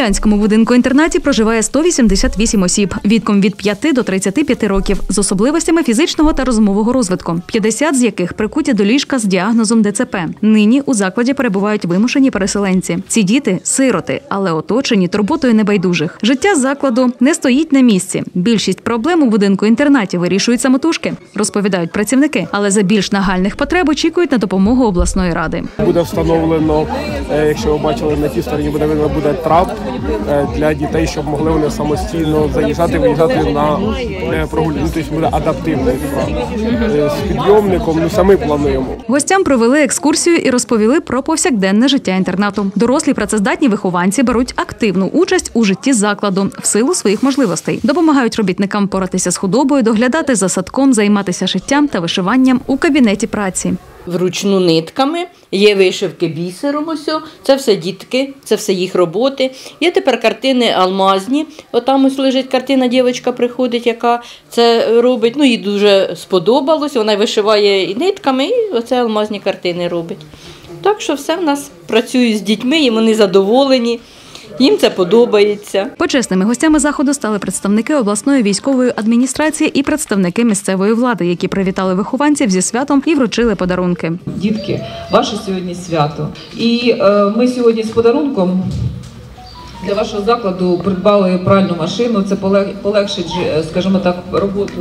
Смілянському будинку-інтернаті проживає 188 осіб віком від 5 до 35 років з особливостями фізичного та розумового розвитку, 50 з яких прикуті до ліжка з діагнозом ДЦП. Нині у закладі перебувають вимушені переселенці. Ці діти – сироти, але оточені турботою небайдужих. Життя закладу не стоїть на місці. Більшість проблем у будинку-інтернаті вирішують самотужки, розповідають працівники, але за більш нагальних потреб очікують на допомогу обласної ради. Буде встановлено, якщо ви бачили на тій стороні, буде трап для дітей, щоб могли вони самостійно заїжджати, виїжджати на прогулянку. Тобто буде адаптивний з підйомником, самі плануємо. Гостям провели екскурсію і розповіли про повсякденне життя інтернату. Дорослі працездатні вихованці беруть активну участь у житті закладу в силу своїх можливостей. Допомагають робітникам поратися з худобою, доглядати за садком, займатися шиттям та вишиванням у кабінеті праці. Вручну нитками, є вишивки бісером, це все дітки, це все їх роботи. Є тепер картини алмазні, отам ось лежить картина, дівчинка приходить, яка це робить, їй дуже сподобалось, вона вишиває і нитками, і оце алмазні картини робить. Так що все в нас працює з дітьми, і вони задоволені. Їм це подобається. Почесними гостями заходу стали представники обласної військової адміністрації і представники місцевої влади, які привітали вихованців зі святом і вручили подарунки. Дітки, ваше сьогодні свято. І ми сьогодні з подарунком для вашого закладу придбали пральну машину. Це полегшить, скажімо так, роботу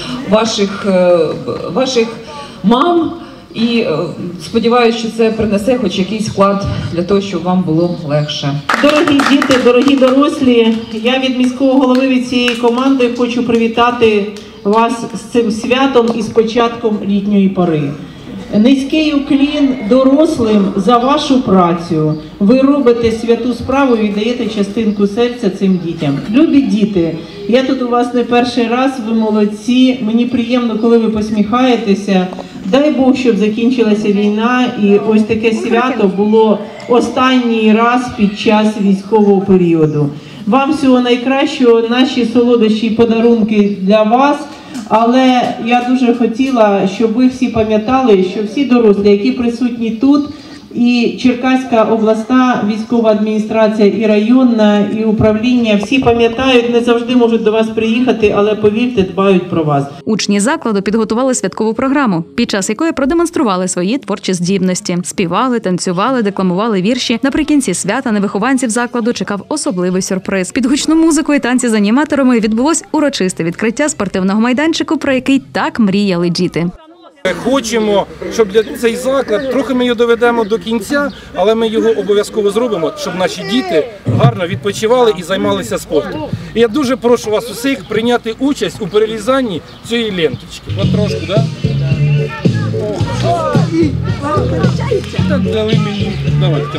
ваших мам. І сподіваюся, що це принесе хоч якийсь вклад для того, щоб вам було легше. Дорогі діти, дорогі дорослі, я від міського голови, від цієї команди хочу привітати вас з цим святом і з початком літньої пори. Низький уклін дорослим за вашу працю. Ви робите святу справу і віддаєте частинку серця цим дітям. Любі діти, я тут у вас не перший раз, ви молодці. Мені приємно, коли ви посміхаєтеся. Дай Бог, щоб закінчилася війна і ось таке свято було останній раз під час військового періоду. Вам всього найкращого, наші солодощі і подарунки для вас. Але я дуже хотіла, щоб ви всі пам'ятали, що всі дорослі, які присутні тут, і Черкаська обласна військова адміністрація, і районна, і управління, всі пам'ятають, не завжди можуть до вас приїхати, але, повірте, дбають про вас. Учні закладу підготували святкову програму, під час якої продемонстрували свої творчі здібності. Співали, танцювали, декламували вірші. Наприкінці свята на вихованців закладу чекав особливий сюрприз. Під гучну музику і танці з аніматорами відбулось урочисте відкриття спортивного майданчику, про який так мріяли діти. Хочемо, щоб цей заклад, трохи ми його доведемо до кінця, але ми його обов'язково зробимо, щоб наші діти гарно відпочивали і займалися спортом. І я дуже прошу вас усіх прийняти участь у перерізанні цієї ленточки. От трошку, так? Так, дали мені. Давайте,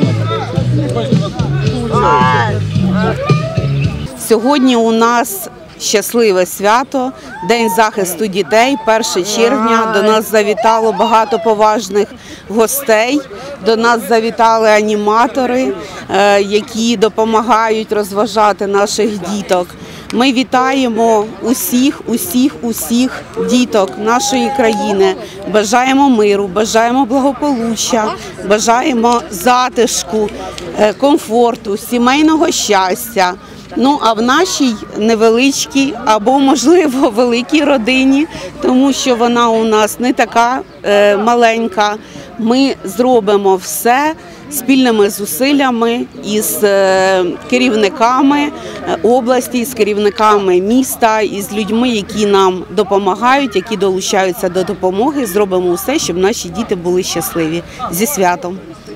Сьогодні у нас щасливе свято, День захисту дітей, 1 червня. До нас завітало багато поважних гостей, до нас завітали аніматори, які допомагають розважати наших діток. Ми вітаємо усіх діток нашої країни, бажаємо миру, бажаємо благополуччя, бажаємо затишку, комфорту, сімейного щастя. А в нашій невеличкій або, можливо, великій родині, тому що вона у нас не така маленька, ми зробимо все спільними зусиллями із керівниками області, з керівниками міста, із людьми, які нам допомагають, які долучаються до допомоги. Зробимо все, щоб наші діти були щасливі. Зі святом!